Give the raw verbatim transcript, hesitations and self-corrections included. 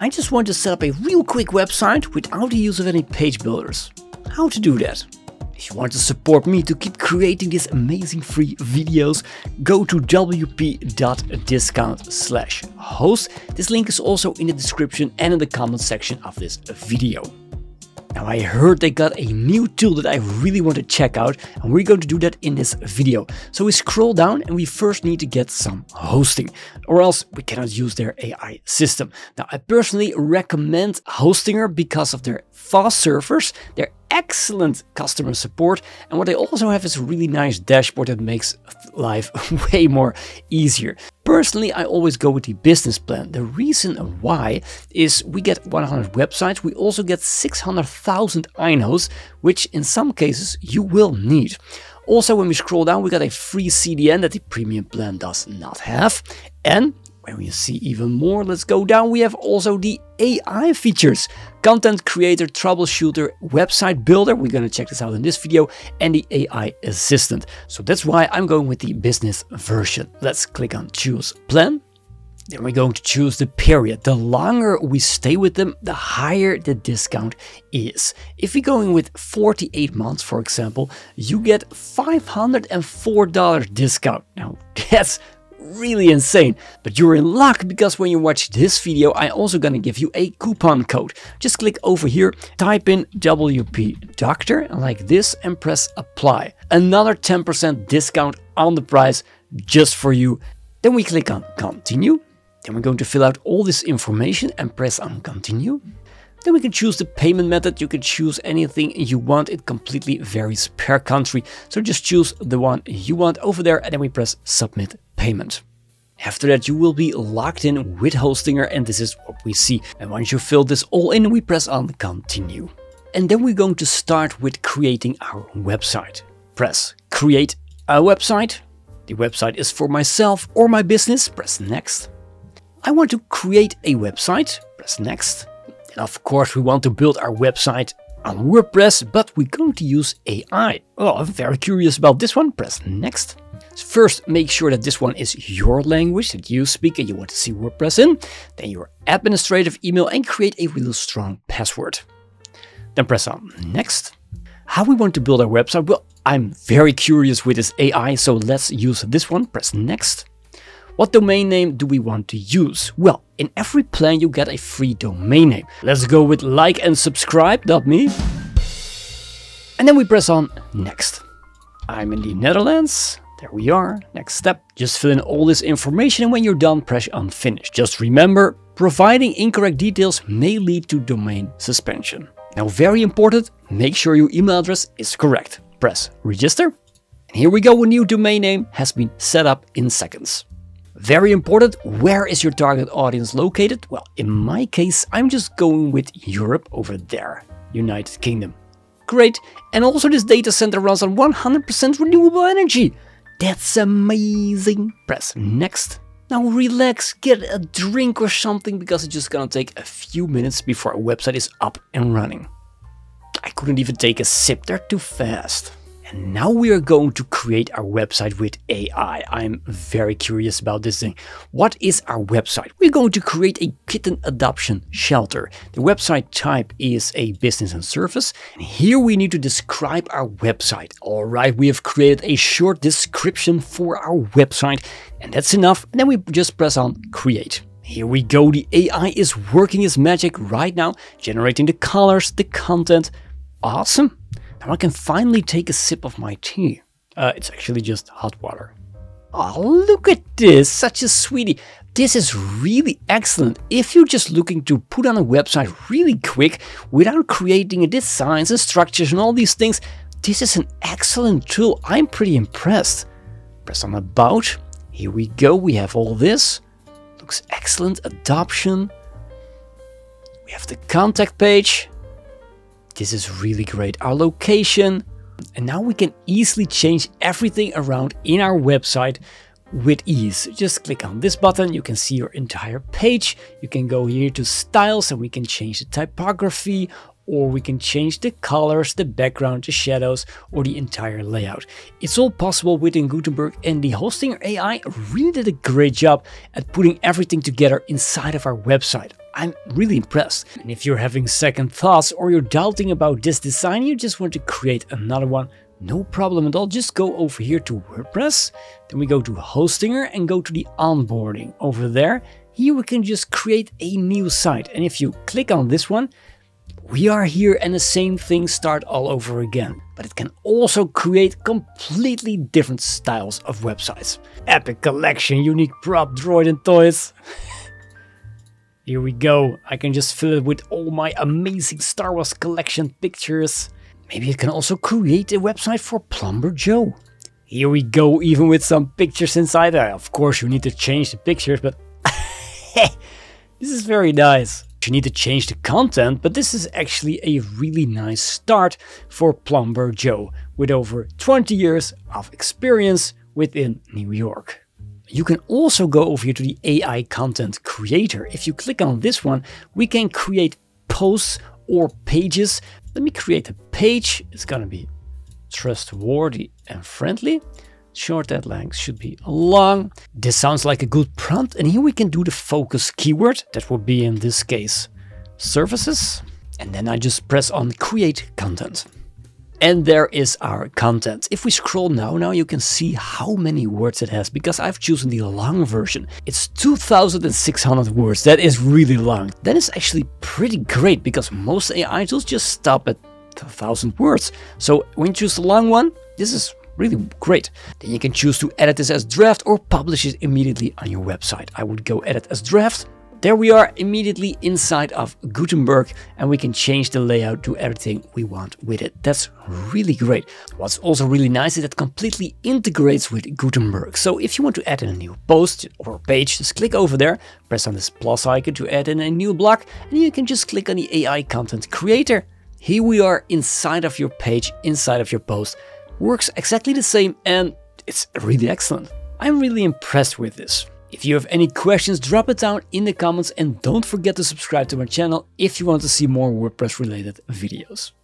I just want to set up a real quick website without the use of any page builders. How to do that? If you want to support me to keep creating these amazing free videos, go to w p dot discount slash host. This link is also in the description and in the comment section of this video. Now, I heard they got a new tool that I really want to check out, and we're going to do that in this video. So we scroll down and we first need to get some hosting, or else we cannot use their A I system. Now, I personally recommend Hostinger because of their fast servers, their excellent customer support, and what they also have is a really nice dashboard that makes life way more easier. Personally, I always go with the business plan. The reason why is we get one hundred websites. We also get six hundred thousand I N Os, which in some cases you will need. Also, when we scroll down, we got a free C D N that the premium plan does not have. And when we see even more, let's go down. We have also the A I features. Content creator, troubleshooter, website builder. We're going to check this out in this video. And the A I assistant. So that's why I'm going with the business version. Let's click on choose plan. Then we're going to choose the period. The longer we stay with them, the higher the discount is. If we're going with forty-eight months, for example, you get five hundred four dollars discount. Now that's really insane, but you're in luck because when you watch this video, I'm also gonna give you a coupon code. Just click over here, type in W P Doctor like this and press apply. Another ten percent discount on the price just for you. Then we click on continue. Then we're going to fill out all this information and press on continue. Then we can choose the payment method. You can choose anything you want. It completely varies per country. So just choose the one you want over there and then we press submit payment. After that, you will be locked in with Hostinger and this is what we see. And once you fill this all in, we press on continue. And then we're going to start with creating our website. Press create a website. The website is for myself or my business. Press next. I want to create a website. Press next. And of course, we want to build our website on WordPress, but we're going to use A I. Oh, I'm very curious about this one. Press next. First, make sure that this one is your language that you speak and you want to see WordPress in. Then your administrative email and create a really strong password. Then press on next. How we want to build our website? Well, I'm very curious with this A I, so let's use this one. Press next. What domain name do we want to use? Well, in every plan you get a free domain name. Let's go with like and subscribe dot me. And then we press on next. I'm in the Netherlands. There we are. Next step. Just fill in all this information and when you're done, press on finish. Just remember, providing incorrect details may lead to domain suspension. Now, very important, make sure your email address is correct. Press register. And here we go, a new domain name has been set up in seconds. Very important, where is your target audience located? Well, in my case, I'm just going with Europe over there, United Kingdom. Great, and also this data center runs on one hundred percent renewable energy. That's amazing. Press next. Now relax, get a drink or something because it's just gonna take a few minutes before our website is up and running. I couldn't even take a sip, they're too fast. And now we are going to create our website with A I. I'm very curious about this thing. What is our website? We're going to create a kitten adoption shelter. The website type is a business and service. And here we need to describe our website. All right, we have created a short description for our website. And that's enough. And then we just press on create. Here we go. The A I is working its magic right now, generating the colors, the content. Awesome. Now I can finally take a sip of my tea. Uh, it's actually just hot water. Oh, look at this, such a sweetie. This is really excellent. If you're just looking to put on a website really quick without creating designs and structures and all these things, this is an excellent tool. I'm pretty impressed. Press on about. Here we go, we have all this. Looks excellent, adoption. We have the contact page. This is really great. Our location. And now we can easily change everything around in our website with ease. Just click on this button. You can see your entire page. You can go here to styles and we can change the typography, or we can change the colors, the background, the shadows, or the entire layout. It's all possible within Gutenberg, and the Hostinger A I really did a great job at putting everything together inside of our website. I'm really impressed. And if you're having second thoughts or you're doubting about this design, you just want to create another one, no problem at all. Just go over here to WordPress, then we go to Hostinger and go to the onboarding over there. Here we can just create a new site. And if you click on this one, we are here and the same thing start all over again. But it can also create completely different styles of websites. Epic collection, unique prop, droid and toys. Here we go. I can just fill it with all my amazing Star Wars collection pictures. Maybe it can also create a website for Plumber Joe. Here we go, even with some pictures inside there. Of course, you need to change the pictures, but this is very nice. You need to change the content, but this is actually a really nice start for Plumber Joe with over twenty years of experience within New York. You can also go over here to the A I content creator. If you click on this one, we can create posts or pages. Let me create a page. It's gonna be trustworthy and friendly. Short headlines should be long. This sounds like a good prompt. And here we can do the focus keyword. That would be in this case, services. And then I just press on create content. And there is our content. If we scroll now, now you can see how many words it has because I've chosen the long version. It's two thousand six hundred words. That is really long. That is actually pretty great because most A I tools just stop at one thousand words. So when you choose the long one, this is really great. Then you can choose to edit this as draft or publish it immediately on your website. I would go edit as draft. There we are immediately inside of Gutenberg and we can change the layout to everything we want with it. That's really great. What's also really nice is that it completely integrates with Gutenberg. So if you want to add in a new post or page, just click over there, press on this plus icon to add in a new block, and you can just click on the A I content creator. Here we are inside of your page, inside of your post. Works exactly the same and it's really excellent. I'm really impressed with this. If you have any questions, drop it down in the comments and don't forget to subscribe to my channel if you want to see more WordPress related videos.